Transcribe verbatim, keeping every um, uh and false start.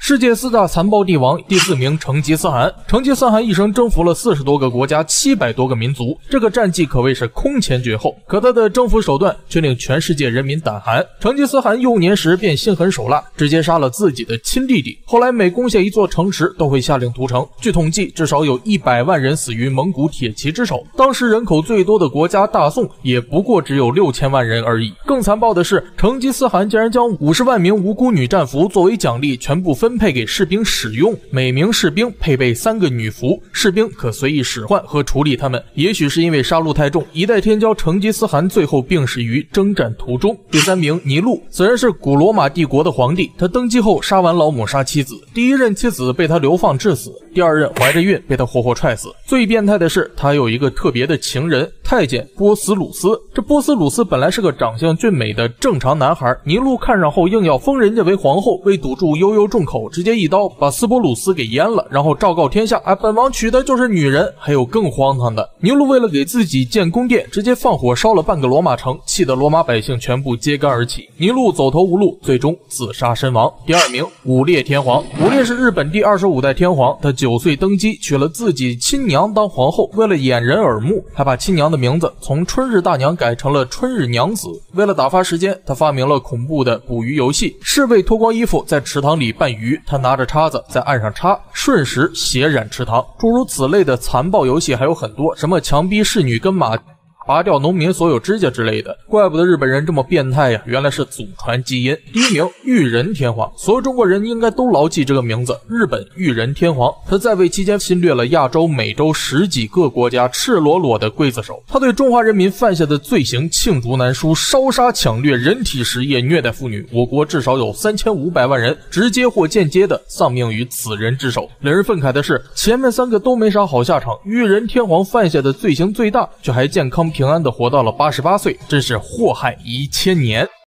世界四大残暴帝王第四名成吉思汗。成吉思汗一生征服了四十多个国家，七百多个民族，这个战绩可谓是空前绝后。可他的征服手段却令全世界人民胆寒。成吉思汗幼年时便心狠手辣，直接杀了自己的亲弟弟。后来每攻下一座城池，都会下令屠城。据统计，至少有一百万人死于蒙古铁骑之手。当时人口最多的国家大宋，也不过只有六千万人而已。更残暴的是，成吉思汗竟然将五十万名无辜女战俘作为奖励，全部分配给士兵使用，每名士兵配备三个女俘，士兵可随意使唤和处理他们。也许是因为杀戮太重，一代天骄成吉思汗最后病逝于征战途中。第三名尼禄，此人是古罗马帝国的皇帝，他登基后杀完老母杀妻子，第一任妻子被他流放致死，第二任怀着孕被他活活踹死。最变态的是，他有一个特别的情人太监波斯鲁斯。这波斯鲁斯本来是个长相俊美的正常男孩，尼禄看上后硬要封人家为皇后，为堵住悠悠众口，直接一刀把斯波鲁斯给阉了，然后昭告天下，哎，本王娶的就是女人。还有更荒唐的，尼禄为了给自己建宫殿，直接放火烧了半个罗马城，气得罗马百姓全部揭竿而起。尼禄走投无路，最终自杀身亡。第二名武烈天皇。武烈是日本第二十五代天皇，他九岁登基，娶了自己亲娘当皇后，为了掩人耳目，还把亲娘的名字从春日大娘改成了春日娘子。为了打发时间，他发明了恐怖的捕鱼游戏，侍卫脱光衣服在池塘里扮鱼，他拿着叉子在岸上插，瞬时血染池塘。诸如此类的残暴游戏还有很多，什么强逼侍女跟马拔掉农民所有指甲之类的，怪不得日本人这么变态呀，原来是祖传基因。第一名裕仁天皇，所有中国人应该都牢记这个名字，日本裕仁天皇。他在位期间侵略了亚洲、美洲十几个国家，赤裸裸的刽子手。他对中华人民犯下的罪行罄竹难书，烧杀抢掠、人体实业、虐待妇女，我国至少有三千五百万人直接或间接的丧命于此人之手。令人愤慨的是，前面三个都没啥好下场，裕仁天皇犯下的罪行最大，却还健康平安的活到了八十八岁，真是祸害一千年。